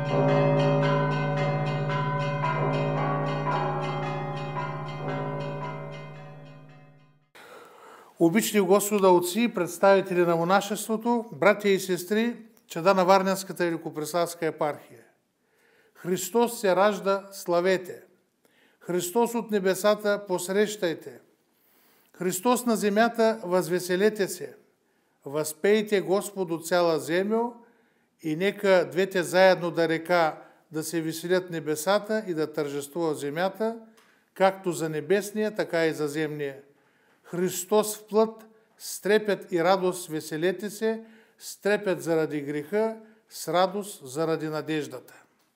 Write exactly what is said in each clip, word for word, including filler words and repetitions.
Обични Господа отци, представители на монашеството, братя и сестри, чада на Варненската Великопреславска епархия. Христос се ражда, славете! Христос от небесата, посрещайте! Христос на земята, възвеселете се! Възпейте Господу цяла земя и нека двете заедно да река да се веселят небесата и да тържествува земята, както за небесния, така и за земния. Христос в плът, с трепет и радост веселете се, с трепет заради греха, с радост заради надеждата.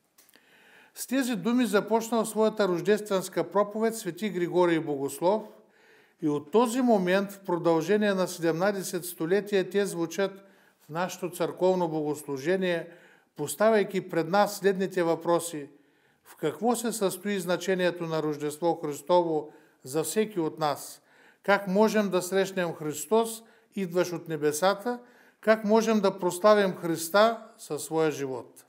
С тези думи започнал своята рождественска проповед свети Григорий Богослов и от този момент в продължение на седемнадесет столетия те звучат в нашето църковно богослужение, поставяйки пред нас следните въпроси. В какво се състои значението на Рождество Христово за всеки от нас? Как можем да срещнем Христос, идващ от небесата? Как можем да прославим Христа със своя живот?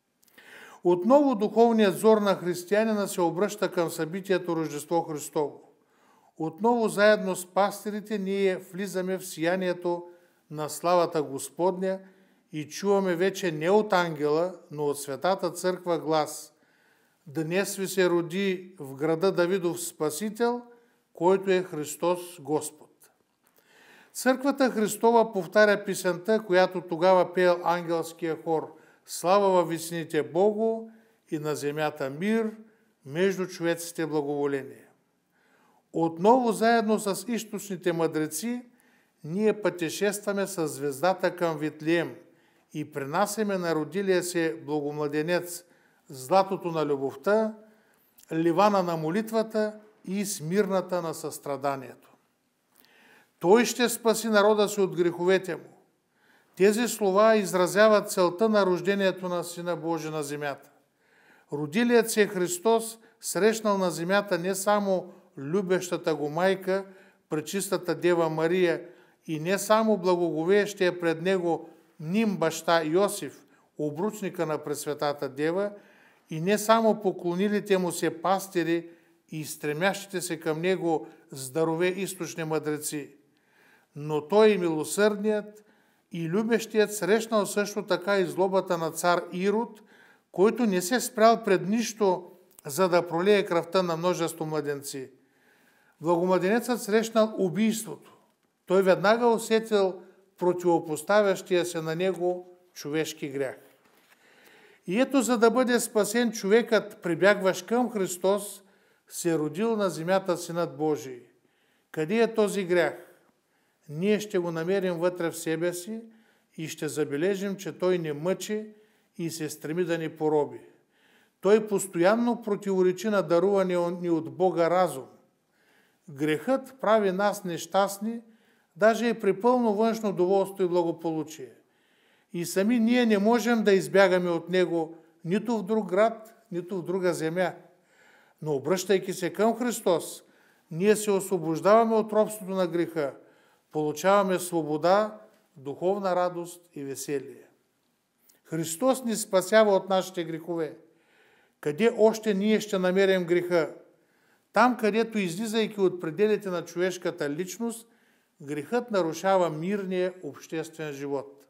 Отново духовният взор на християнина се обръща към събитието Рождество Христово. Отново заедно с пастирите ние влизаме в сиянието на славата Господня и чуваме вече не от ангела, но от Светата Църква глас: „Днес ви се роди в града Давидов Спасител, който е Христос Господ“. Църквата Христова повтаря песента, която тогава пеел ангелския хор: „Слава във висините Богу и на земята мир, между човеците благоволение“. Отново заедно с източните мъдреци ние пътешестваме с звездата към Витлеем и принасяме на родилия се благомладенец златото на любовта, ливана на молитвата и смирната на състраданието. Той ще спаси народа си от греховете му. Тези слова изразяват целта на рождението на Сина Божий на земята. Родилият се Христос срещнал на земята не само любещата го майка, пречистата Дева Мария, и не само благоговеещия пред него ним баща Йосиф, обручника на Пресветата Дева, и не само поклонилите му се пастири и стремящите се към него здорове източни мъдреци, но той, милосърдният и любещият, срещнал също така и злобата на цар Ирод, който не се спрял пред нищо, за да пролее кръвта на множество младенци. Благомладенецът срещнал убийството. Той веднага усетил противопоставящия се на него човешки грях. И ето, за да бъде спасен, човекът, прибягващ към Христос, се родил на земята Синът Божий. Къде е този грях? Ние ще го намерим вътре в себе си и ще забележим, че той не мъчи и се стреми да ни пороби. Той постоянно противоречи на дарувания ни от Бога разум. Грехът прави нас нещастни, даже и при пълно външно доволство и благополучие. И сами ние не можем да избягаме от него нито в друг град, нито в друга земя. Но обръщайки се към Христос, ние се освобождаваме от робството на греха, получаваме свобода, духовна радост и веселие. Христос ни спасява от нашите грехове. Къде още ние ще намерим греха? Там, където, излизайки от пределите на човешката личност, грехът нарушава мирния обществен живот.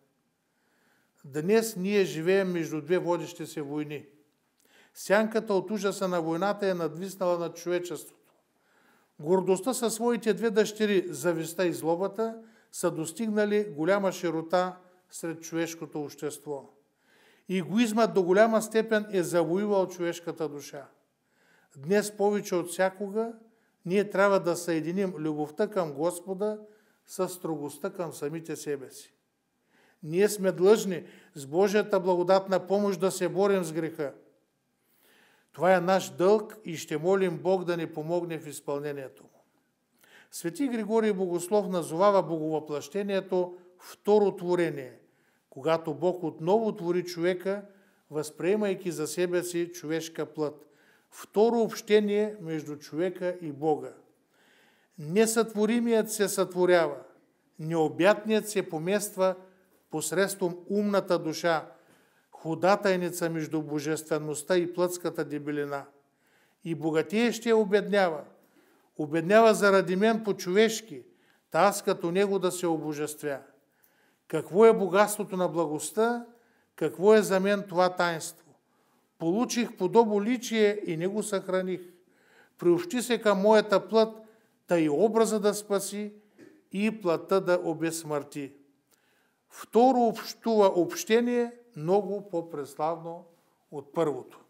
Днес ние живеем между две водещи се войни. Сянката от ужаса на войната е надвиснала над човечеството. Гордостта със своите две дъщери, завистта и злобата, са достигнали голяма широта сред човешкото общество. Егоизмът до голяма степен е завоювал човешката душа. Днес повече от всякога ние трябва да съединим любовта към Господа с строгостта към самите себе си. Ние сме длъжни с Божията благодатна помощ да се борим с греха. Това е наш дълг и ще молим Бог да ни помогне в изпълнението му. Свети Григорий Богослов назовава боговъплъщението второ творение, когато Бог отново твори човека, възприемайки за себе си човешка плът. Второ общение между човека и Бога. Несътворимият се сътворява, необятният се помества посредством умната душа, ходатайница между божествеността и плътската дебелина. И богатеещия обеднява. Обеднява заради мен по-човешки, та аз като него да се обожествя. Какво е богатството на благостта? Какво е за мен това таинство? Получих подобо личие и не го съхраних. Приобщи се към моята плът, та и образа да спаси, и плътта да обезсмърти. Второ общува общение, много по-преславно от първото.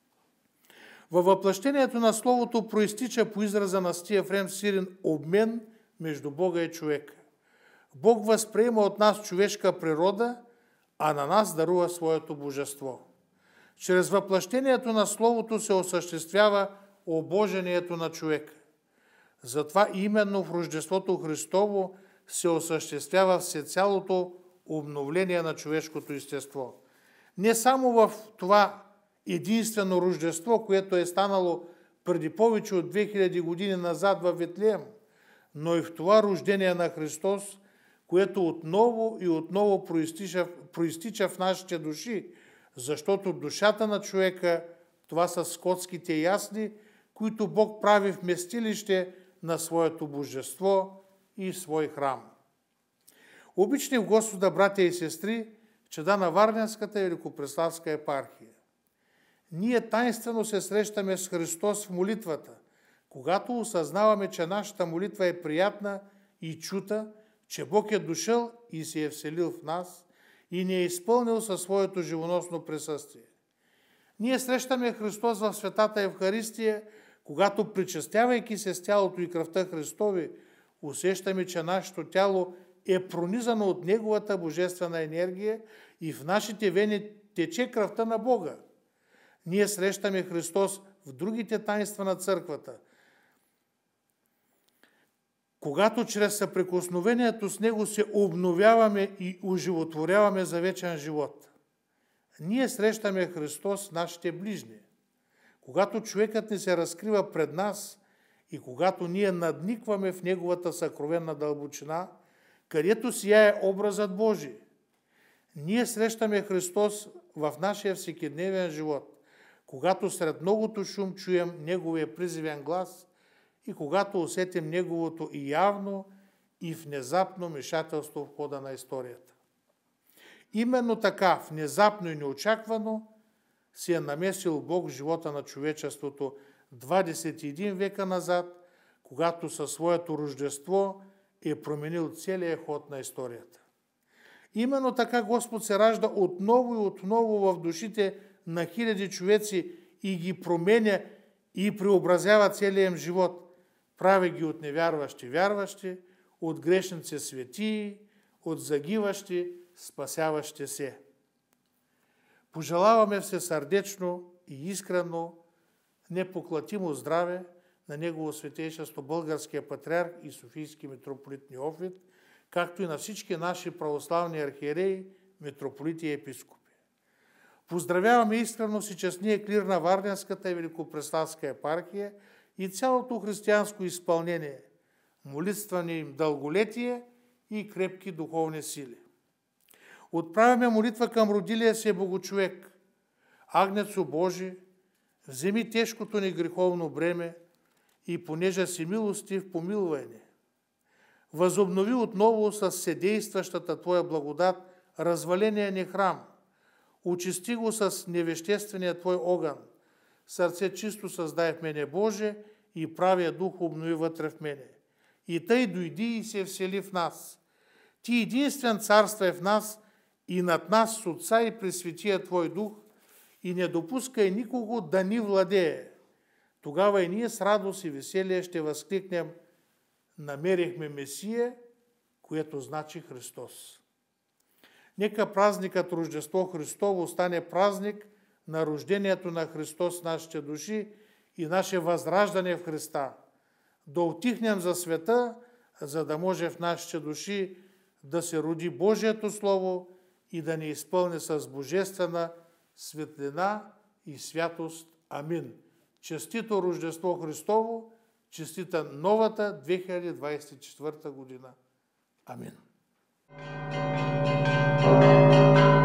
Във въплъщението на Словото проистича по израза на Стия Ефрем Сирин обмен между Бога и човека. Бог възприема от нас човешка природа, а на нас дарува своето божество. Чрез въплъщението на Словото се осъществява обожението на човека. Затова именно в Рождеството Христово се осъществява всецялото обновление на човешкото естество. Не само в това единствено Рождество, което е станало преди повече от две хиляди години назад във Витлеем, но и в това рождение на Христос, което отново и отново проистича, проистича в нашите души, защото душата на човека, това са скотските ясли, които Бог прави вместилище на своето божество и свой храм. Обични в Господа, братя и сестри, чада на Варненската и Великопреславска епархия. Ние тайнствено се срещаме с Христос в молитвата, когато осъзнаваме, че нашата молитва е приятна и чута, че Бог е дошъл и се е вселил в нас и ни е изпълнил със своето живоносно присъствие. Ние срещаме Христос в Светата Евхаристия, когато, причастявайки се с тялото и кръвта Христови, усещаме, че нашето тяло е пронизано от Неговата божествена енергия и в нашите вени тече кръвта на Бога. Ние срещаме Христос в другите таинства на църквата, когато чрез съприкосновението с Него се обновяваме и оживотворяваме за вечен живот. Ние срещаме Христос в нашите ближни. Когато човекът ни се разкрива пред нас и когато ние надникваме в Неговата съкровенна дълбочина, където сияе образът Божий. Ние срещаме Христос в нашия всекидневен живот, когато сред многото шум чуем Неговия призивен глас и когато усетим Неговото и явно, и внезапно вмешателство в хода на историята. Именно така, внезапно и неочаквано, се е намесил Бог в живота на човечеството двадесет и един века назад, когато със своето рождество е променил целия ход на историята. Именно така Господ се ражда отново и отново в душите на хиляди човеци и ги променя и преобразява целия им живот, прави ги от невярващи вярващи, от грешници светии, от загиващи спасяващи се. Пожелаваме всесърдечно и искрено непоклатимо здраве на Негово Светейшество Българския патриарх и Софийски митрополит Неофит, както и на всички наши православни архиереи, митрополити и епископи. Поздравяваме искрено си честния клир на Варненската и Великопреславска епархия и цялото християнско изпълнение, молитване им дълголетие и крепки духовни сили. Отправяме молитва към родилия се Богочовек. Агнецо Божи, вземи тежкото ни греховно бреме и понежа си милостив, помилвай ни. Възобнови отново с съдействащата Твоя благодат разваления ни храм. Очисти го с невеществения Твой огън. Сърце чисто създай в мене, Боже, и правия дух обнови вътре в мене. И тъй дойди и се всели в нас. Ти единствен царствай в нас и над нас с Отца и Пресветия Твой дух, и не допускай никого да ни владее. Тогава и ние с радост и веселие ще възкликнем: намерихме Месия, което значи Христос. Нека празникът Рождество Христово стане празник на рождението на Христос в нашите души и наше възраждане в Христа. Да отихнем за света, за да може в нашите души да се роди Божието Слово и да ни изпълни с божествена светлина и святост. Амин. Честито Рождество Христово, честита новата две хиляди двадесет и четвърта година. Амин.